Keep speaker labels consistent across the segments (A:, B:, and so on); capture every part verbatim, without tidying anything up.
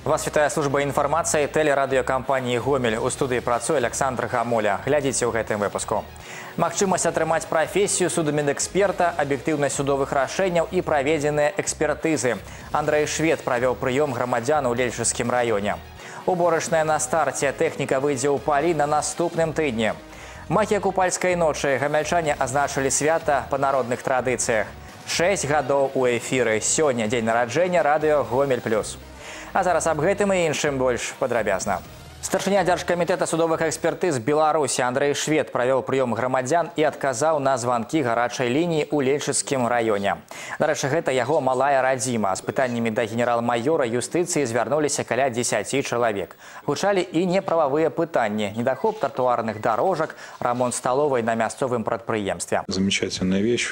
A: Вас вітае служба інфармацыі тэлерадыёкампаніі «Гомель». У студыі працуе Александр Гамоля. Глядзіце ў гэтым выпуску. Магчымасць атрымаць прафесію судмедэксперта, аб'ектыўнасць судовых рашэнняў і праведзеныя экспертызы. Андрэй Швед правёў прыём грамадзян у Лельчыцкім раёне. Уборачная на старце. Тэхніка выйдзе ў палі на наступным тыдні. Магія купальскай ночы. Гамяльчане азначылі свята па народных традыцыях. Шэсць гадоў у эфіры. Сёння дзень нараджэння радыё «Гомель плюс». А зараз аб гэтым і іншым больш падрабязна. Старшыня Дзяржкамітэта судовых экспертыз Беларусі Андрэй Швед правёў прыём грамадзян і адказаў на званкі гарачай лініі ў Лельчыцкім раёне. Дарэчы, гэта яго малая радзіма. З пытаннямі да генерал-майора юстыцыі звярнуліся каля дзесяці чалавек. Гучалі і неправавыя пытанні: недахоп тротуарных дорожак, рамонт сталовай на мясцовым прадпрыемстве.
B: Замечательная вещь,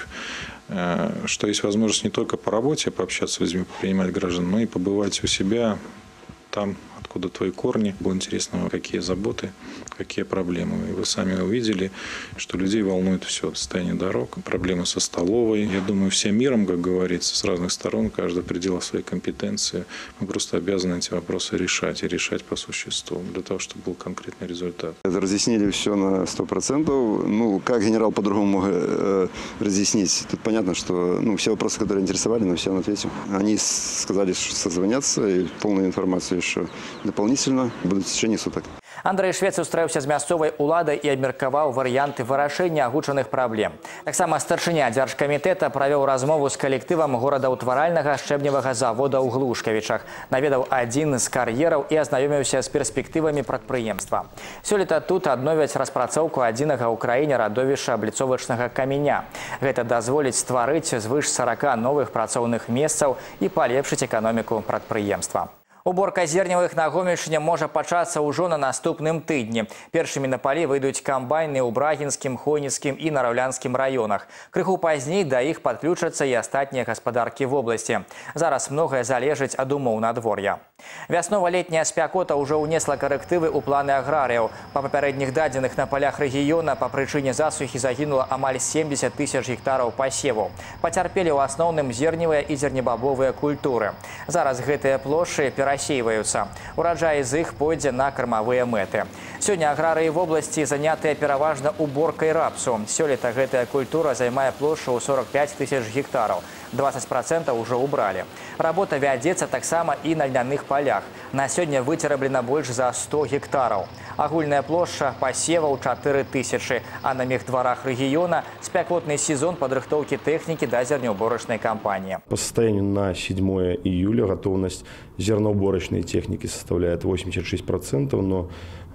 B: что есть возможность не только по работе пообщаться с людьми, принимать граждан, но и побывать у себя там, откуда твои корни. Было интересно, какие заботы, какие проблемы. И вы сами увидели, что людей волнует все: состояние дорог, проблемы со столовой. Я думаю, всем миром, как говорится, с разных сторон, каждый в пределах своей компетенции. Мы просто обязаны эти вопросы решать и решать по существу, для того, чтобы был конкретный результат.
C: Это разъяснили все на сто процентов. Ну, как генерал по-другому мог э, разъяснить? Тут понятно, что ну, все вопросы, которые интересовали, на все он ответил. Они сказали, что созвонятся, и полную информацию еще дополнительно будут в течение суток.
A: Андрэй Швед сустрэўся з мясцовай уладай і абмеркаваў варыянты вырашэння агучаных праблем. Таксама старшыня Дзяржкамітэта правёў размову з калектывам горадаўтваральнага шчэбневага завода ў Глушкавічах, наведаў адзін з кар'ераў і азнаёміўся з перспектывамі прадпрыемства. Сёлета тут адновяць распрацоўку адзінага ў краіне радовішча абліцовачнага каменя. Гэта дазволіць стварыць звыш сарака новых працоўных месцаў і палепшыць эканоміку прадпрыемства. Уборка зерневых на Гомельшчыне можа пачацца ўжо на наступным тыдні. Першымі на палі выйдуць камбайны ў Брагінскім, Хойніцкім і Нараўлянскім раёнах. Крыху пазней да іх падключацца і астатнія гаспадаркі вобласці. Зараз многае залежыць ад умоў надвор'я. Вяснова-летняя спякота ўжо ўнесла карэктывы ў планы аграрыяў. Па папярэдніх дадзеных на палях рэгіёна па прычыне засухі загінула амаль семдзесят тысяч гектараў пасеваў. Пацярпелі ў асноўным зерневыя і зернебабовыя культуры. Зараз гэтыя плошчы перайшлі рассеиваются. Урожай из их пойдзе на кормовые мэты. Сегодня аграрыі в области занятыя пераважна уборкой рапсу. Сёлета гэтая культура займае плошчу ў сорок пять тысяч гектаров. двадцать процентов уже убрали. Работа вядзецца таксама і на льняных полях. На сегодня выцераблена больше за сто гектаров. Агульная площадь посеваў четыре тысячи, а на мехдварах региона спякотный сезон подрыхтоўки техники до зерноуборочной кампании.
D: По состоянию на седьмое июля готовность зерноуборочной техники составляет восемьдесят шесть процентов, но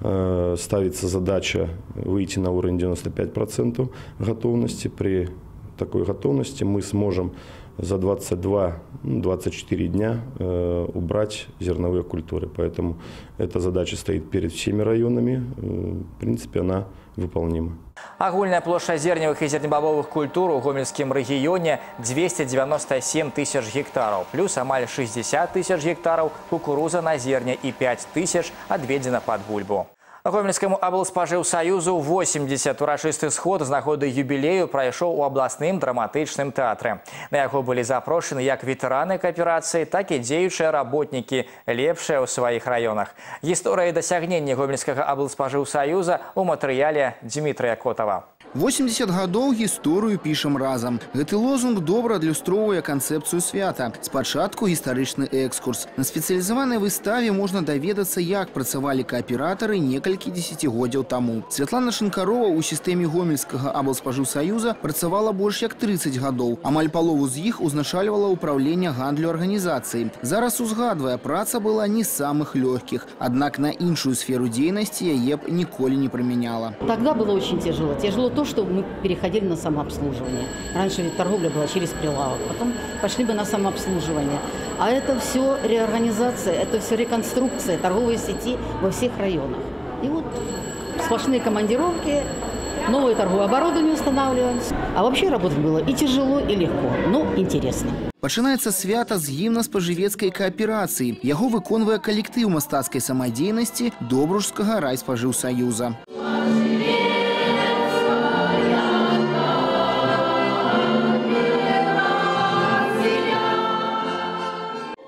D: э, ставится задача выйти на уровень девяносто пять процентов готовности. При такой готовности мы сможем за двадцать два — двадцать четыре дня э, убрать зерновые культуры. Поэтому эта задача стоит перед всеми районами. Э, в принципе, она выполнима.
A: Агульная площадь зерневых и зернебобовых культур у Гомельскім регионе двести девяносто семь тысяч гектаров, плюс амаль шестьдесят тысяч гектаров кукуруза на зерне и пять тысяч отведено под бульбу. Гомельскому аблспажыўсаюзу восемьдесят. Урачысты сход з нагоды юбілею прайшоў у абласным драматычным тэатры. На яго былі запрошаны як ветэраны кааперацыі, так і дзеючыя работнікі, лепшыя ў сваіх раёнах. Гісторыя і дасягненні Гомельскага аблспажыўсаюза ў матэрыяле Дмітрыя Котава.
E: восемьдесят гадоў гісторыю пішам разам. Гэты лозунг добра адлюстроўвае канцэпцыю свята. Спачатку гістарычны экскурс. На спецыялізаванай выставе можна даведацца, як працавалі кааператары некалькі дзесяцігоддзяў таму. Святлана Шынкарова ў сістэме Гомельскага аблспажыўсаюза працавала больш як тридцать гадоў. Амаль палову з іх узначальвала ўпраўленне гандлю арганізацыі. Зараз узгадвае, праца была не з самых лёгкіх. Аднак на іншую сферу дзейнасці яе б ніколі не прымяняла.
F: Тогда было очень тяжело. Тяжело то, что мы переходили на самообслуживание. Раньше ведь торговля была через прилавок, потом пошли бы на самообслуживание. А это все реорганизация, это все реконструкция торговой сети во всех районах. И вот сплошные командировки, новое торговое оборудование устанавливалось. А вообще работать было и тяжело, и легко, но интересно.
E: Пачынаецца свята з гімна спажывецкай кааперацыі. Яго выконвае калектыў мастацкай самадзейнасці Добружскага райспажыўсаюза.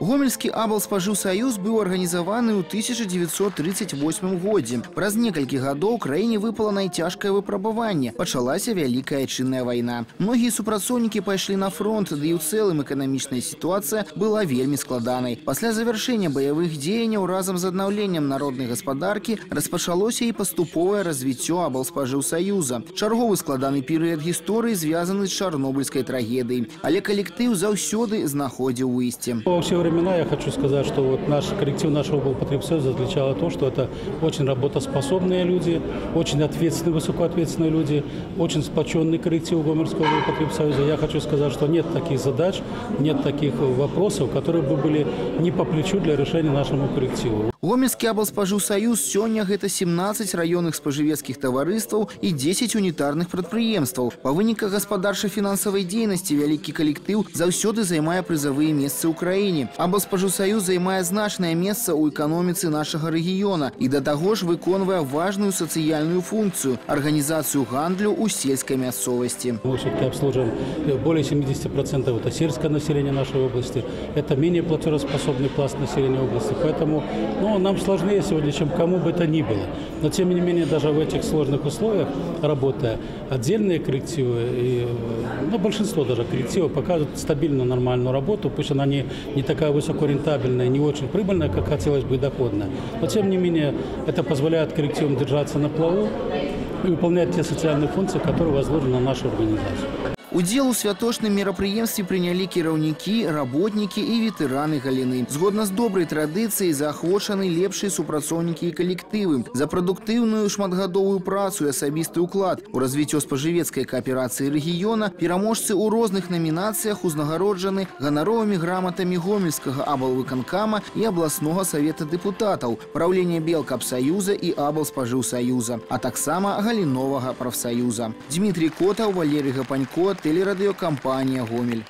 E: Гомельскі аблспажыўсаюз быў арганізаваны ў тысяча дзевятьсот тридцать восьмым годзе. Праз некалькі гадоў краіне выпала найцяжкае выпрабаванне. Пачалася Вялікая Айчынная вайна. Многія супрацоўнікі пайшлі на фронт, ды і ў цэлым эканамічная сітуацыя была вельмі складанай. Пасля завяршэння баявых дзеянняў разам з аднаўленнем народнай гаспадаркі распачалося і паступовае развіццё аблспажыўсаюза. Чарговы складаны перыяд гісторыі звязаны з чарнобыльскай трагедыяй, але калектыў заўсёды знаходзіў выйсце.
G: Во все времена я хочу сказать, что вот наш коллектив нашего облпотребсоюза отличало то, что это очень работоспособные люди, очень ответственные, высокоответственные люди, очень сплоченный коллектив Гомельского облпотребсоюза. Я хочу сказать, что нет таких задач, нет таких вопросов, которые бы были не по плечу для решения нашему коллективу.
E: Гомельскі аблспажыўсаюз сёння гэта семнадцать раённых спажывецкіх таварыстваў і дзесяць унітарных прадпрыемстваў. Па выніках гаспадарча-фінансавай дзейнасці вялікі калектыў заўсёды займае прызавыя месцы ў краіне. Аблспажыўсаюз займае значнае месца ў эканоміцы нашага рэгіёна і да таго ж выконвае важную сацыяльную функцыю – арганізацыю гандлю ў сельскай мясцовасці.
G: Мы все-таки обслуживаем более семидесяти процентов это сельское население нашей области, это менее платежеспособный пласт населения области, поэтому ну, нам сложнее сегодня, чем кому бы то ни было. Но тем не менее, даже в этих сложных условиях, работая, отдельные коллективы, и, ну, большинство даже коллективов показывают стабильную, нормальную работу, пусть она не, не такая высокорентабельная, не очень прибыльная, как хотелось бы, и доходная. Но тем не менее, это позволяет коллективам держаться на плаву и выполнять те социальные функции, которые возложены на нашу организацию.
E: Удзел у святочным мерапрыемстве прынялі кіраўнікі, работнікі і ветэраны галіны. Згодна з добрай традыцыяй заахвочаны лепшыя супрацоўнікі і калектывы. За прадуктыўную шматгадовую працу і асабісты ўклад у развіццё спажывецкай кааперацыі рэгіёна пераможцы ў розных намінацыях узнагароджаны ганаровымі граматамі Гомельскага аблвыканкама і абласнога савета дэпутатаў, праўлення Белкапсаюза і аблспажыўсаюза, а таксама галіновага прафсаюза. Дмітрий Котаў, Валерий Гапанько, телерадиокомпания «Гомель».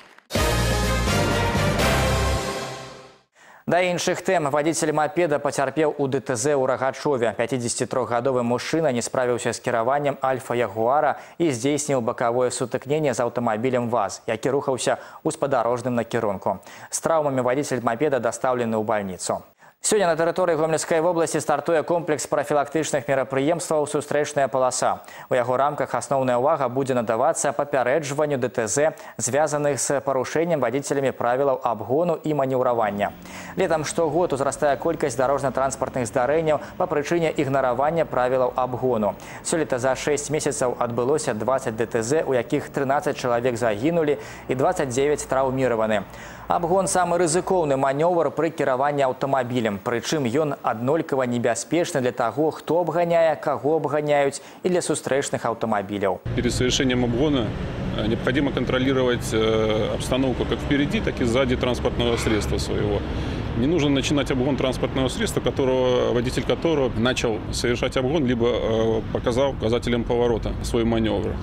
A: Да іншых тэм. Водитель мопеда потерпел у ДТЗ у Рогачове. пятидесятитрохгадовый мужчина не справился с кіраваннем Альфа-Ягуара и здзейсніў бакавое сутыкненне з аўтамабілем ВАЗ, які рухаўся ў спадарожным накірунку. С травмами водитель мопеда доставлены ў больницу. Сегодня на территории Гомельской области стартуе комплекс профилактичных мерапрыемстваў «Сустрэчная полоса». У яго рамках основная увага будет надаваться папярэджванню ДТЗ, связанных с порушением водителями правил обгону и маневрования. Летом штогод узрастае колькасць дорожно-транспортных здарэнняў по причине игнорования правил обгону. Сёлета за шесть месяцев отбылося двадцать ДТЗ, у якіх тринадцать человек загинули и двадцать девять травмированы. Обгон – самый рызыкоўны маневр при кіраванні аўтамабілем. Прычым ён аднолькава небяспечны для того, кто обгоняет, кого обгоняют и для сустрэчных автомобилей.
H: Перед совершением обгона необходимо контролировать обстановку как впереди, так и сзади транспортного средства своего. Не нужно начинать обгон транспортного средства, которого, водитель которого начал совершать обгон, либо показал указателем поворота свой маневр.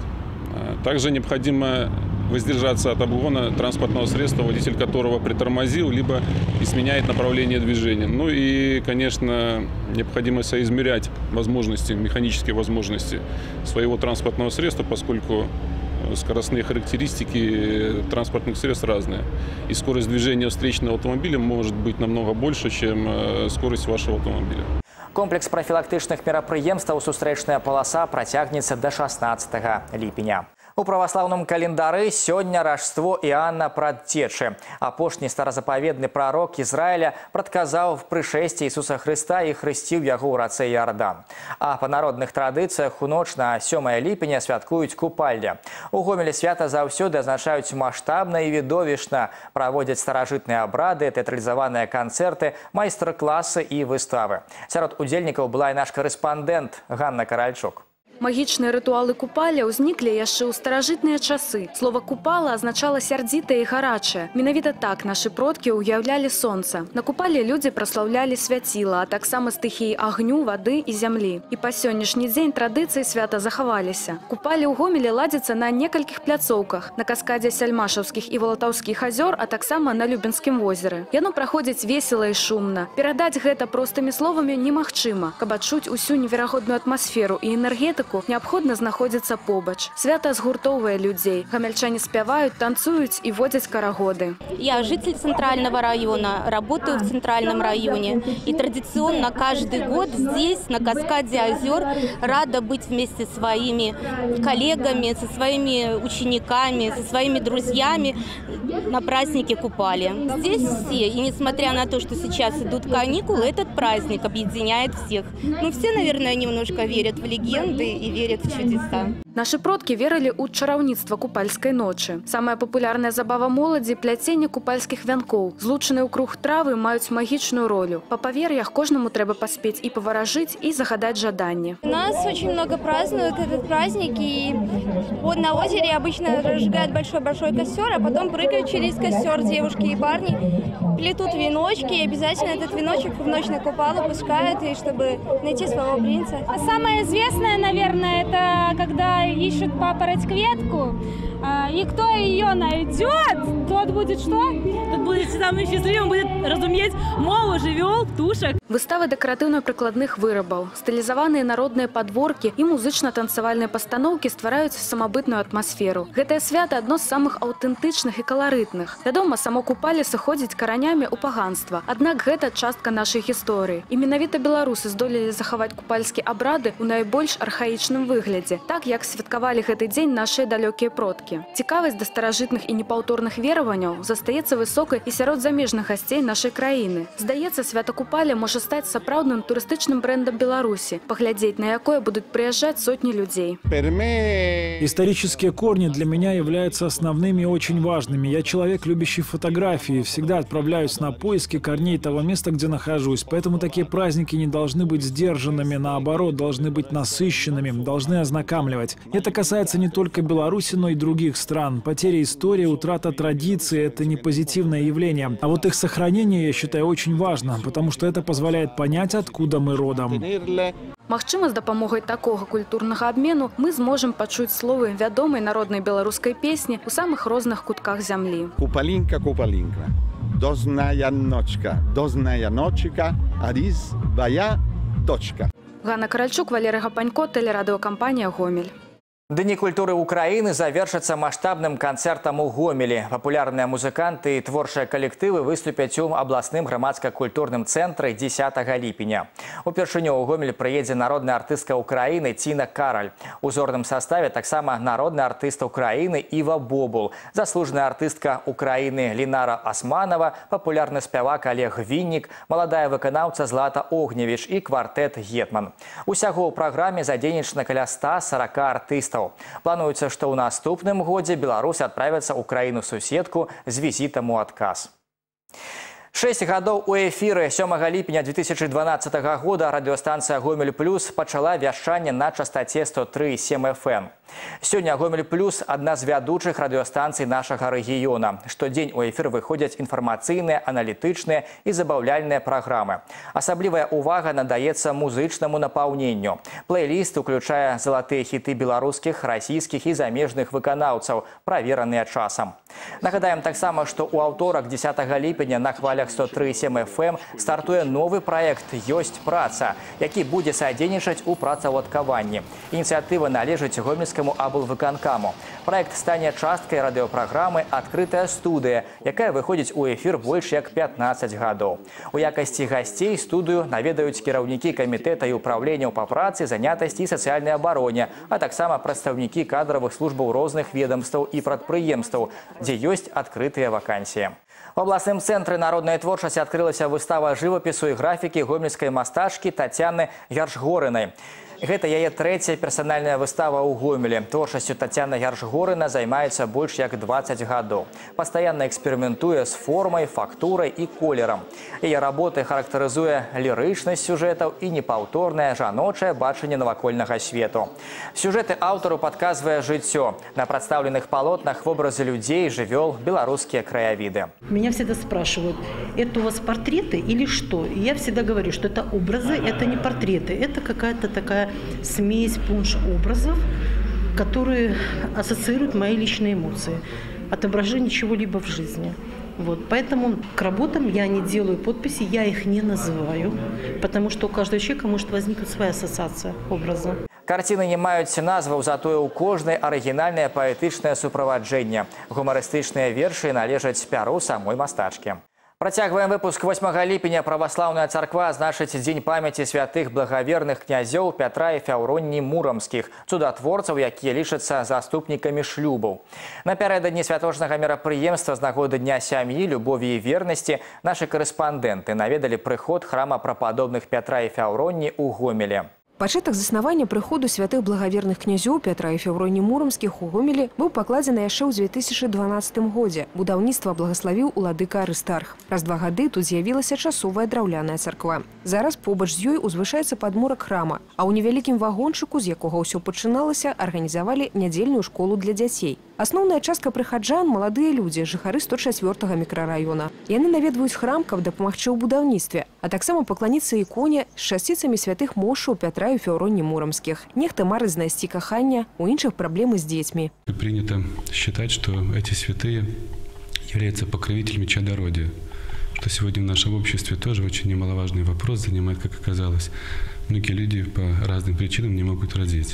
H: Также необходимо воздержаться от обгона транспортного средства, водитель которого притормозил, либо изменяет направление движения. Ну и, конечно, необходимо соизмерять возможности, механические возможности своего транспортного средства, поскольку скоростные характеристики транспортных средств разные. И скорость движения встречного автомобиля может быть намного больше, чем скорость вашего автомобиля.
A: Комплекс профилактичных мерапрыемстваў «Сустрэчная полоса» протягнется до шестнадцатого ліпеня. У православном календары сегодня Рождество Иоанна Прадцечы. Апошні старозаповедный пророк Израиля прадказаў в пришествии Иисуса Христа и хрысціў яго ў рацэ Иордан. А по народных традыцыях у ноч на сёмае ліпеня святкуюць купальня. У Гомелі свята заўсёды азначаюць маштабна и відовішна, праводзяць старажытныя абрады, тэатралізаваныя канцэрты, майстар-класы и выставы. Сярод удзельнікаў была и наш корэспандэнт Ганна Каральчук.
I: Магічныя рытуалы купаля ўзніклі яшчэ ў старажытныя часы. Слова «купала» азначала сярдзітае і гарачае. Менавіта так нашы продкі ўяўлялі сонца. На купале людзі праслаўлялі свяціла, а таксама стыхіі агню, вады і зямлі. І па сённяшні дзень традыцыі свята захаваліся. Купалі ў Гомелі ладзяцца на некалькіх пляцоўках, на каскадзе Сяльмашаўскіх і Валатаўскіх азёр, а таксама на Любенскім возеры. Яно праходзіць весела і шумна. Перадаць гэта простымі словамі немагчыма. Каб адчуць усю неверагодную атмасферу і энергетыку праздніку неабходна знаходзіцца побач. Свята згуртоўвае людзей. Гамельчане спяваюць, танцуюць і водзяць карагоды.
J: Я житель Центрального района, работаю в Центральном районе. И традиционно каждый год здесь, на Каскаде озер, рада быть вместе со своими коллегами, со своими учениками, со своими друзьями на празднике Купали. Здесь все, и несмотря на то, что сейчас идут каникулы, этот праздник объединяет всех. Ну, все, наверное, немножко верят в легенды и верят в чудеса.
I: Наши продки верили у чараўніцтва купальской ночи. Самая популярная забава моладзі – пляценне купальских вянкоў. Злучаныя ў круг травы маюць магічную ролю. По поверьях, каждому треба поспеть и поворожить, и загадать жаданне.
J: У нас очень много празднуют этот праздник, и вот на озере обычно разжигают большой-большой костер, а потом прыгают через костер девушки и парни, плетут веночки, и обязательно этот веночек в ночь на Купалу пускают, и чтобы найти своего принца.
K: Самое известное, наверное, это когда ищут папороть кветку, и кто ее найдет, тот будет что?
L: Тот будет самым счастливым, будет разуметь мову, живел, птушек.
I: Выставы дэкаратыўна-прыкладных вырабаў, стылізаваныя народныя падворкі і музычна-танцавальныя пастаноўкі ствараюць самабытную атмасферу. Гэтае свята адно з самых аўтэнтычных і каларытных. Вядома, само Купале сыходзіць каранямі ў паганства. Аднак гэта частка нашай гісторыі. І менавіта беларусы здолелі захаваць купальскія абрады ў найбольш архаічным выглядзе, так як святкавалі гэты дзень нашыя далёкія продкі. Цікавасць да старажытных і непаўторных вераванняў застаецца высокай і сярод замежных гасцей нашай краіны. Здаецца, свята Купале можа стаць сапраўдным турыстычным брэндам Беларуси, поглядеть на якое будут приезжать сотни людей.
M: Исторические корни для меня являются основными и очень важными. Я человек, любящий фотографии, всегда отправляюсь на поиски корней того места, где нахожусь. Поэтому такие праздники не должны быть сдержанными, наоборот, должны быть насыщенными, должны ознакомливать. Это касается не только Беларуси, но и других стран. Потеря истории, утрата традиций – это не позитивное явление. А вот их сохранение, я считаю, очень важно, потому что это позволяет понять, откуда мы родом.
I: Магчыма, з дапамогай такога культурнага абмену мы зможам пачуць словы вядомай народнай беларускай песні ў самых розных кутках зямлі.
N: Купалинка, купалинка, дозная ночка, дозная ночка, аріз бая дочка.
I: Ганна Каральчук, Валерий Гапанько, телерадиокомпания «Гомель».
A: Дни культуры Украины завершатся масштабным концертом у Гомелі. Популярные музыканты и творчыя коллективы выступят у областным громадско-культурным центре десятого ліпеня. Упершыню у Гомель приедет народная артистка Украины Тина Кароль. У узорным составе таксама народный артист Украины Ива Бобул, заслуженная артистка Украины Линара Османова, популярный спявак Олег Винник, молодая выканаўца Злата Огневич и квартэт Гетман. Усяго ў праграме задзейнічана каля ста сорока артыстаў. Плануецца, што ў наступным годзе беларусы адправяцца ў краіну-суседку з візітам у адказ. Шесть гадоў у эфіры. Сёмага ліпеня две тысячи дванадцатого года радиостанция «Гомель Плюс» пачала вяшчанне на частоте сто три и семь эф эм. Сёння «Гомель Плюс» – одна з вядучых радиостанций нашага рэгіёна. Штодзень у эфір выходзяць інфармацыйныя, аналітычныя і забаўляльныя праграмы. Асаблівая увага надаецца музычнаму напаўненню. Плейліст уключае залатыя хіты беларускіх, расійскіх і замежных выканаўцаў, правераныя часам. Нагадаем таксама, што ў аўторак дзесятага ліпеня на хвалях сто три и семь эф эм стартуе новы праект «Ёсць праца», які будзе садзейнічаць у працаўладкаванні. Ініцыятыва належыць гомельскаму аблвыканкаму. Праект стане часткай радыёпраграмы «Адкрытая студыя», якая выходзіць у эфір больш як пятнаццаць гадоў. У якасці гасцей студыю наведаюць кіраўнікі камітэта і ўпраўленняў па працы, занятасці і сацыяльнай абароне, а таксама прадстаўнікі кадравых службаў розных ведомстваў і прадпрыемстваў, дзе ёсць адкрытыя вакансіі. В областном центре народной творчасці открылася выстава живопису и графики гомельской мастачки Татьяны Яршгорыной. Гэта яе трэцяя персанальная выстава ў Гомелі. Творчасцю Татьяна Яршгорына займаецца больш як дваццаць гадоў. Пастаянна эксперыментуе з формай, фактурай і колерам. Яе работы характарызуе лірычнасць сюжэтаў і непаўторнае жаночае бачанне навакольнага свету. Сюжэты аўтару падказвае жыццё. На прадстаўленых палотнах вобразы людзей, жывёл, беларускія краявіды.
O: Меня всегда спрашивают, это у вас портреты или что? И я всегда говорю, что это образы, это не портреты, это какая-то такая смесь, пунш образов, которые ассоциируют мои личные эмоции, отображение чего-либо в жизни. Вот. Поэтому к работам я не делаю подписи, я их не называю, потому что у каждого человека может возникнуть своя ассоциация образа.
A: Карціны не маюць назваў, затое ў кожнай арыгінальнае паэтычнае суправаджэнне. Гумарыстычныя вершы належаць пяру самой мастачкі. Працягваем выпуск. восьмага ліпеня праваслаўная царква значыць дзень памяці святых благаверных князёў Пятра і Фяўронні Мурамскіх, цудатворцаў, якія лічацца заступнікамі шлюбаў. Напярэдадні святочнага мерапрыемства з нагоды Дня сям'і, любові і вернасці нашы карэспандэнты наведалі прыход храма прападобных Пятра і Фяўронні ў Гомелі.
P: Пачатак заснавання прыходу святых благаверных князёў Пятра і Фяўронні Мурамскіх у Гомелі быў пакладзены яшчэ ў дзве тысячы дванаццатым годзе. Будаўніцтва благаславіў уладыка Арыстарх. Праз два гады тут з'явілася часовая драўляная царква. Зараз побач з ёй узвышаецца падмурак храма, а ў невялікім вагончыку, з якога ўсё пачыналася, арганізавалі нядзельную школу для дзяцей. Асноўная частка прыхаджан – маладыя людзі, жыхары сто чацвёртага мікрараёна. Яны наведваюць храм, каб дапамагчы ў будаўніцтве, а таксама пакланіцца іконе з часціцамі святых мошаў Пятра і Фяўронні Мурамскіх. Нехта марыць знайсці кахання, у іншых праблемы з дзецьмі.
Q: Принято считать, что эти святые являются покровителями чадородия, что сегодня в нашем обществе тоже очень немаловажный вопрос занимает, как оказалось. Многие люди по разным причинам не могут родить.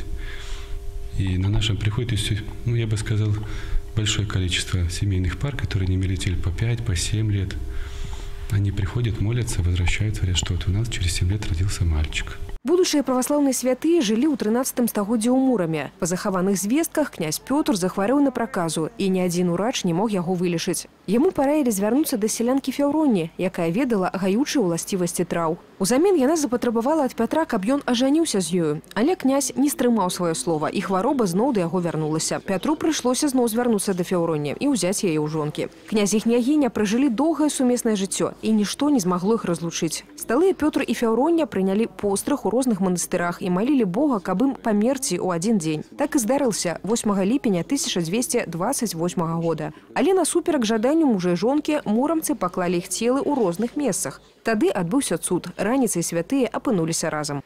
Q: И на нашем приходе, ну, я бы сказал, большое количество семейных пар, которые не имели детей по пять, по семь лет. Они приходят, молятся, возвращаются, говорят, что вот у нас через семь лет родился мальчик.
P: Будучыя праваслаўныя святыя жылі ў трынаццатым стагоддзі ў Мураме. Па захаваных звестках князь Пётр захварэў на праказу, і ні адзін урач не мог яго вылечыць. Яму параілі звярнуцца да сялянкі Фяўронні, якая ведала гаючыя ўласцівасці траў. Узамен яна запатрабавала ад Пятра, каб ён ажаніўся з ёю. Але князь не стрымаў сваё слова, і хвароба зноў да яго вярнулася. Пятру прыйшлося зноў звярнуцца да Фяўронні і ўзяць яе ў жонкі. Князь і княгіня пражылі доўгае сумеснае жыццё, і нішто не змагло іх разлучыць. Сталыя Пётр і Фяўроння прынялі пострах у розных манастырах і малілі Бога, каб ім памерці ў адзін дзень. Так і здарылася восьмага ліпеня тысяча дзвесце дваццаць восьмага года. Але насуперак жаданню мужа і жонкі мурамцы паклалі іх целы ў розных месцах. Тады адбыўся цуд. Раніцай святыя апынуліся разам.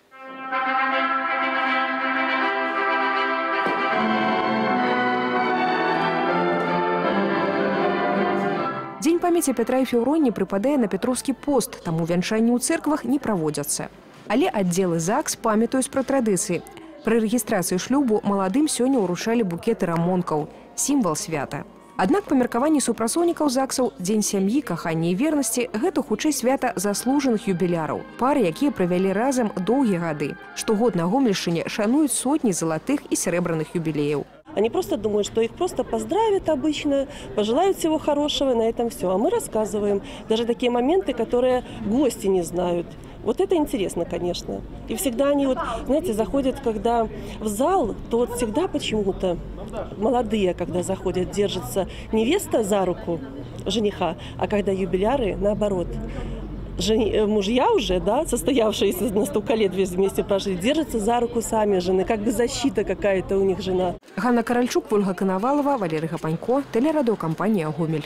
P: Дзень памяці Пятра і Фяўронні прыпадае на Пятроўскі пост, таму вянчанні ў цэрквах не праводзяцца. Але аддзелы ЗАГС памятаюць пра традыцыі. Пры рэгістрацыі шлюбу маладым сёння ўручалі букеты рамонкаў – сімвал свята. Аднак па меркаванні супрацоўнікаў ЗАГСаў дзень сям'і, кахання і вернасці – гэта хутчэй свята заслужаных юбіляраў. Пары, якія правялі разам доўгія гады. Штогод на Гомельшчыне шануюць сотні залатых і срэбраных юбілеяў.
R: Они просто думают, что их просто поздравят обычно, пожелают всего хорошего, и на этом все. А мы рассказываем даже такие моменты, которые гости не знают. Вот это интересно, конечно. И всегда они, вот, знаете, заходят, когда в зал, то вот всегда почему-то молодые, когда заходят, держится невеста за руку жениха, а когда юбиляры, наоборот. Жени, мужья уже, да, состоявшиеся на столько лет вместе прожили, держатся за руку сами жены, как бы защита какая-то у них жена.
P: Ганна Каральчук, Ольга Коновалова, Валерий Гапанько, телерадиокомпания «Гомель».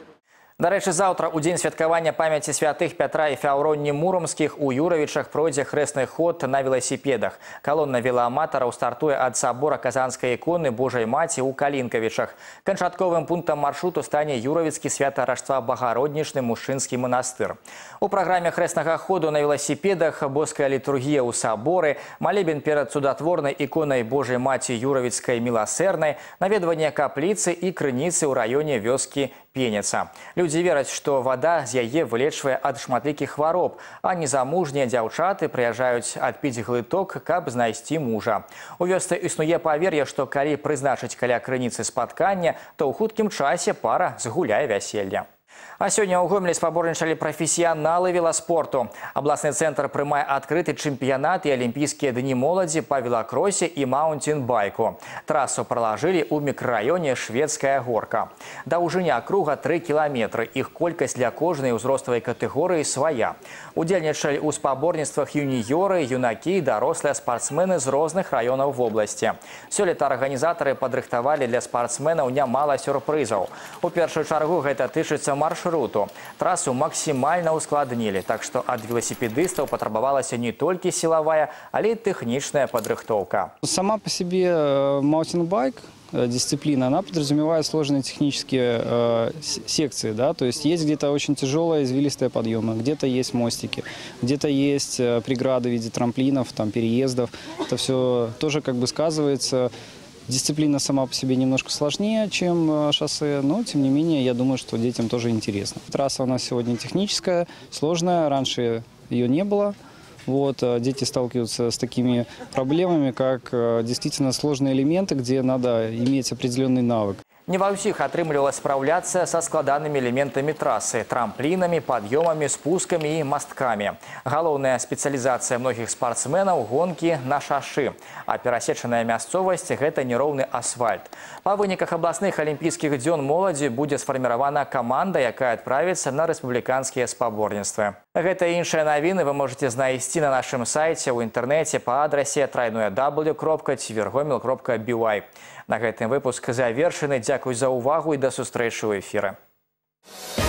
A: Дарэчы, заўтра, у дзень святкавання памяці святых Пятра і Фяўронні Мурамскіх, у Юравічах пройдзе хрэсны ход на веласіпедах. Калонна велааматараў стартуе ад сабора Казанскай іконы Божай Маці ў Калінкавічах. Канчатковым пунктам маршруту стане Юравіцкі свята-Ражства Багароднічны мужчынскі манастыр. У праграме хрэснага ходу на веласіпедах боская літургія ў саборы, малебен перад цудатворнай іконай Божай Маці Юравіцкай міласэрнай, наведванне капліцы і крыніцы ў раёне вёскі Пеніца. Людзі вераць, што вада з яе вылечвае ад шматлікіх хвароб, а незамужнія дзяўчаты прыязджаюць адпіць глыток, каб знайсці мужа. У вёсцы існуе павер'е, што калі прызначыць каля крыніцы спаткання, то ў хуткім часе пара згуляе вяселле. А сёння ў Гомелі спаборнічалі прафесіяналы веласпорту. Абласны цэнтр прымае адкрыты чэмпіянат і алімпійскія дні моладзі па велакросе і маунтин-байку. Трасу пралажылі ў мікрараёне Шведская горка. Даўжыня круга тры кіламетры. Іх колькасць для кожнай узроставай катэгорыі свая. Удзельнічалі ў спаборніцтвах юніёры, юнакі і дарослыя спартсмены з розных раёнаў вобласці. Сёлета арганізатары падрыхтавалі для спартсменаў нямала сюрпрызаў. У першую чаргу гэта тычыцца маршруту. Трасу максімальна ускладнілі, так што ад веласіпедыстаў патрабавалася не толькі сілавая, але і тэхнічная падрыхтоўка.
S: Сама по себе маунтинбайк дисциплина, она подразумевает сложные технические э, секции, да, то есть есть где-то очень тяжелые извилистые подъемы, где-то есть мостики, где-то есть э, преграды в виде трамплинов, там, переездов. Это все тоже как бы сказывается. Дисциплина сама по себе немножко сложнее, чем э, шоссе, но тем не менее я думаю, что детям тоже интересно. Трасса у нас сегодня техническая, сложная, раньше ее не было. Вот, дети сталкиваются с такими проблемами, как действительно сложные элементы, где надо иметь определенный навык.
A: Не ва ўсіх атрымлівалася спраўляцца са складанымі элементамі трасы, трамплінамі, пад'ёмамі, спускамі і масткамі. Галоўная спецыялізацыя многіх спартсменаў – гонкі на шашы, а перасечаная мясцовасць – гэта нероўны асфальт. Па выніках абласных алімпійскіх дзён моладзі будзе сфарміравана каманда, якая адправіцца на рэспубліканскія спаборніцтвы. Гэта і іншыя навіны вы можете знайсці на нашым сайце ў інтэрнэце па адрасе дабл ю дабл ю дабл ю кропка цівергомел кропка бі вай. На гэтым выпуск завершаны. Дзякуй за увагу і да сустрэчы ў эфіры.